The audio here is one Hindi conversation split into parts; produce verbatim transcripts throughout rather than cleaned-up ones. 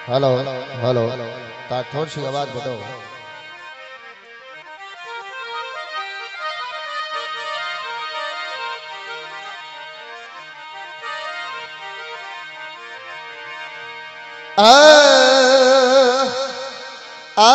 हेलो हेलो तार थोड़ी सी आवाज बढ़ाओ। आ आ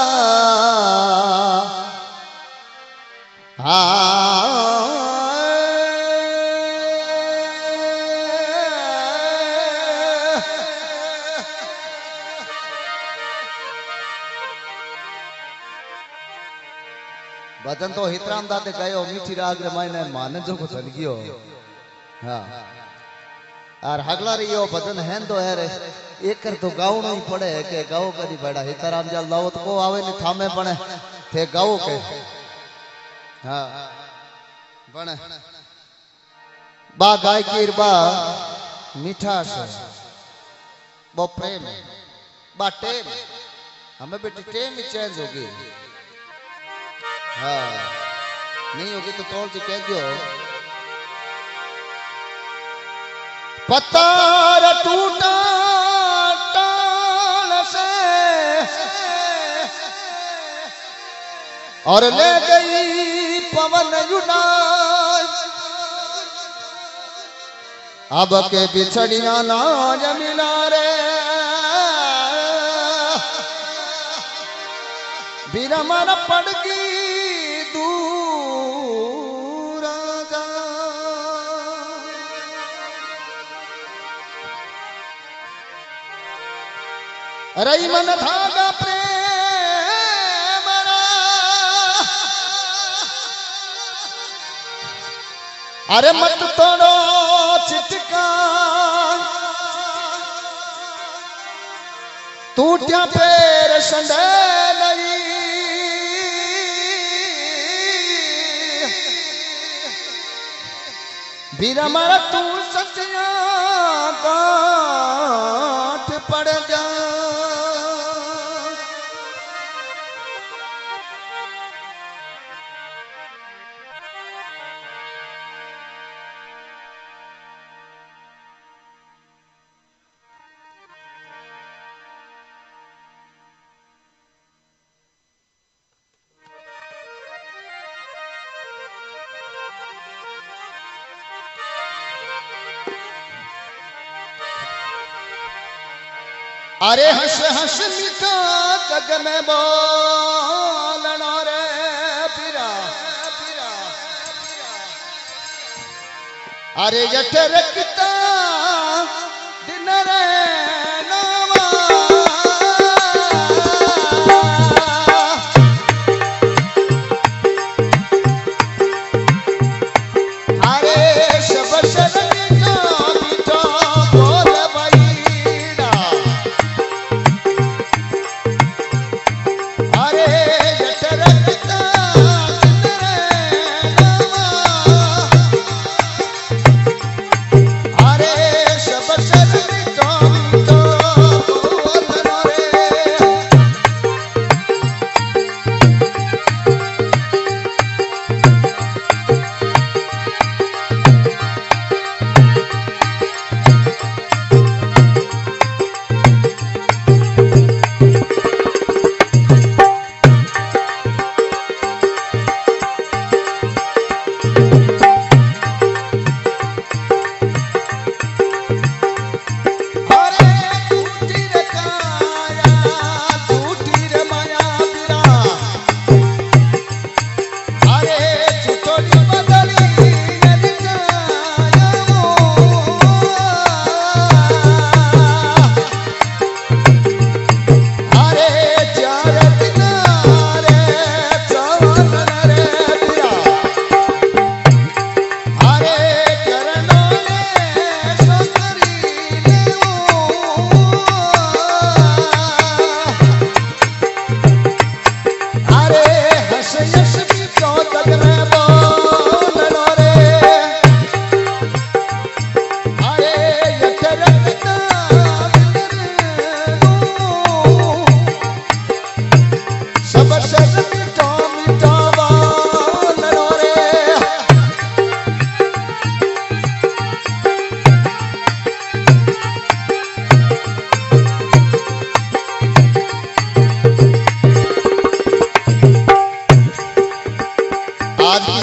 भजन तो हितराम दादे गयो मीठी राग रे मायने माने जो को चल गयो। हाँ और हगला रियो भजन है तो है रे एक कर तो गावनो ही पड़े के गाओ करी बड़ा हितराम जल दावत को आवे ने थामे पड़े थे गाओ के। हाँ बने बा गाय की बा मिठास बो प्रेम बा टेम हमें बेटी टेम ही चेंज होगी। हाँ नहीं होगी तो तोड़ जी कह दियो। पतार टूटा टाल से और ले गई पवन युनाज अब के बिछड़िया ना जमिला रे बिरमन पड़गी दूर जा। रई मन धागा प्रेम अरे मत तोड़ो चिटका टूटिया पैर संडे नहीं बीरा मारा तू सचिया गांठ पड़ जा। अरे हंस हंस मीठा जग में बोलना रे पीरा अरे जठ रखता दिन रे नावा अरे सब शरण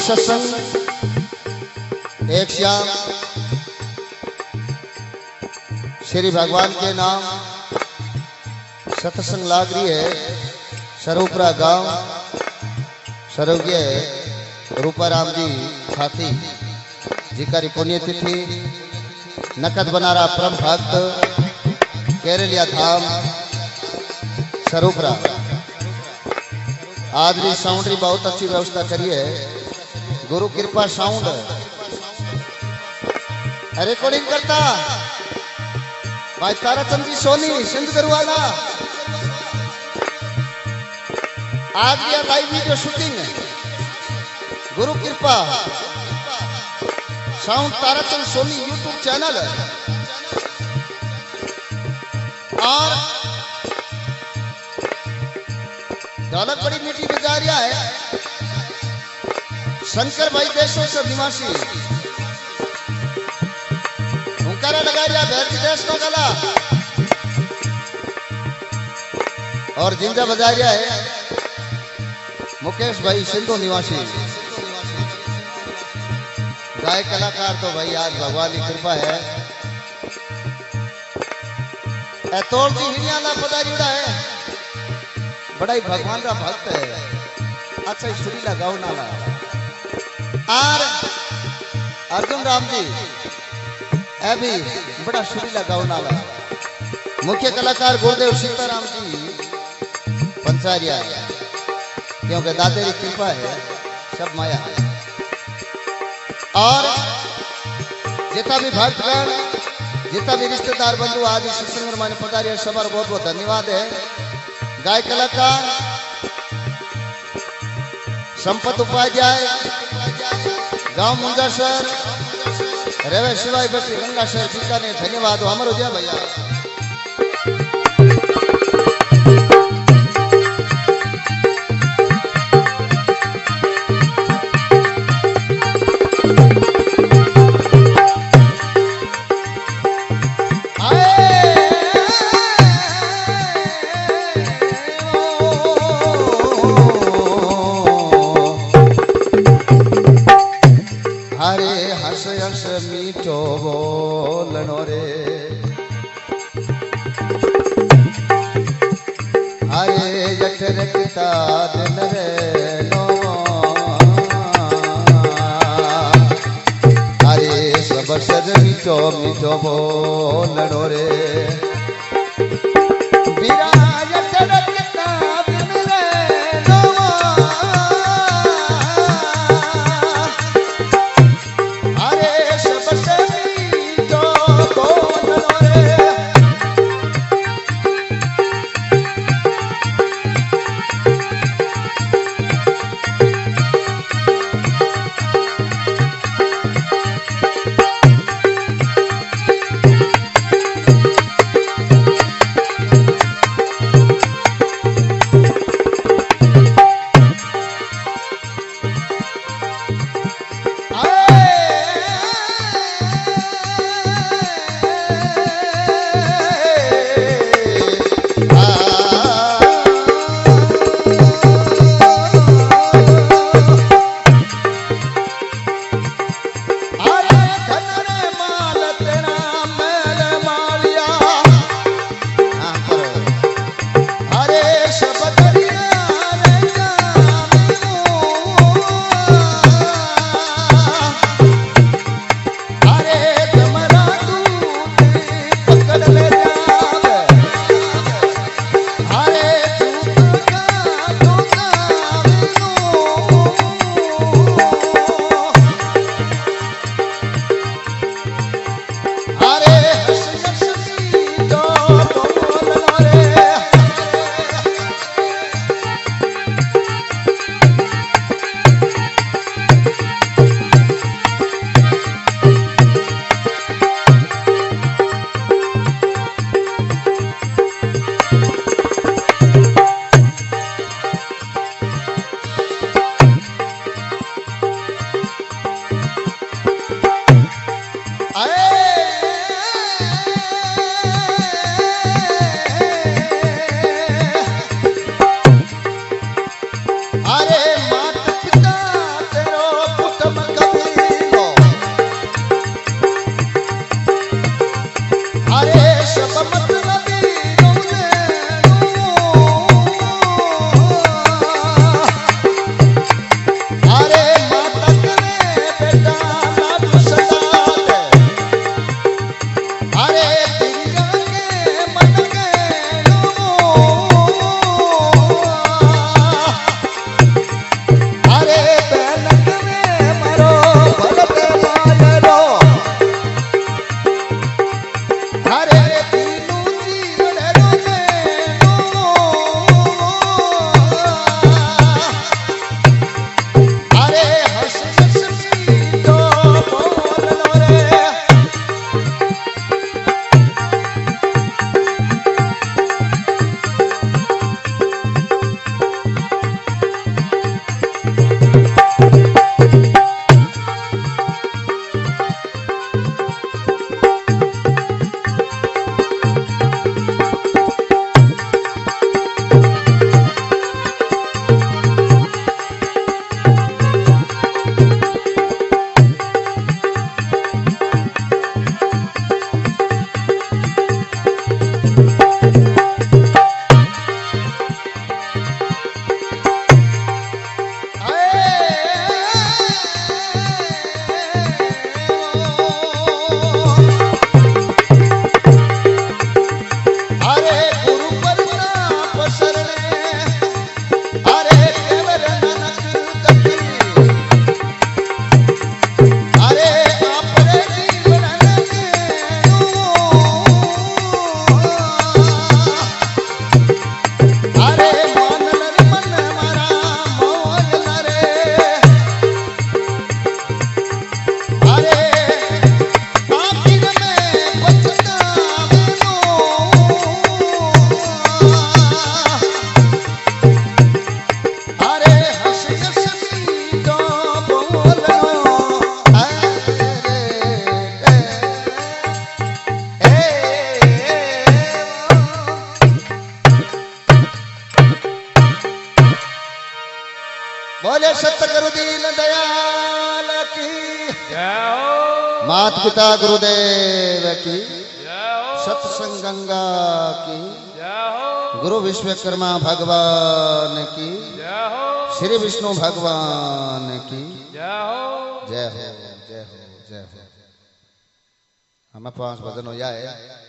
सत्संग एक श्याम श्री भगवान के नाम सत्संग लाग रही है। सरूपरा गांव सर्वज्ञ रूपाराम जी साथी जी का पुण्यतिथि नकद बनारा परम भक्त केरलिया धाम सरूपरा। आज भी साउंड की बहुत अच्छी व्यवस्था करी है। गुरु कृपा साउंड रिकॉर्डिंग करता भाई ताराचंद जी सोनी सिंध गरुवाला। आज भी लाइव वीडियो शूटिंग है। Guru Kripa sound Tarachand Soni YouTube channel है। और ढोलक बड़ी मीठी बजा रहा है शंकर भाई देशों से निवासी। हुंकारा लगा रहा भैरती देश को गला। और जिंजा बजा रहा है मुकेश भाई सिंधु निवासी। गाय कलाकार तो भाई आज भगवान की कृपा है। तोड़ दी हिरियाला पधारीड़ा है। बड़ा ही भगवान का भक्त है। अच्छा सुरीला गाँव नाला और अर्जुन राम जी ए भी बड़ा सुरीला गाँव नाला। मुख्य कलाकार गुरुदेव सीताराम जी पंचारिया है क्योंकि दादे की कृपा है सब माया है। और जितना भी भक्तगण जितना भी रिश्तेदार बंधु आज इस सत्संग में पधारे सबर बहुत बहुत धन्यवाद है। गाय कलाकार संपत उपाध्याय गांव मुंजासर रेवे शिवाय बस्ती गंगासर जीका ने धन्यवाद हमारो दिया भैया। मीठो बोलनो रे हरे जठर पिता दिन रे नो हरे सब सर मीठो मीठो बोलनो रे बीरा जठर पिता दिन रे नो अरे गुरु प्रताप शरणे अरे केवल नानक कथी अरे आपरे जीवन के अरे मन मन मारा मोल रे अरे आखिर में पछतावे नो अरे हंस हंसी तो बोलो अरे ए बोले सतगुरु दीन दयाल की मात पिता गुरुदेव की सत्संग गंगा की गुरु विश्वकर्मा भगवान की श्री विष्णु भगवान की जय हो जय हो जय हो हमें पांच भजन हो जाए।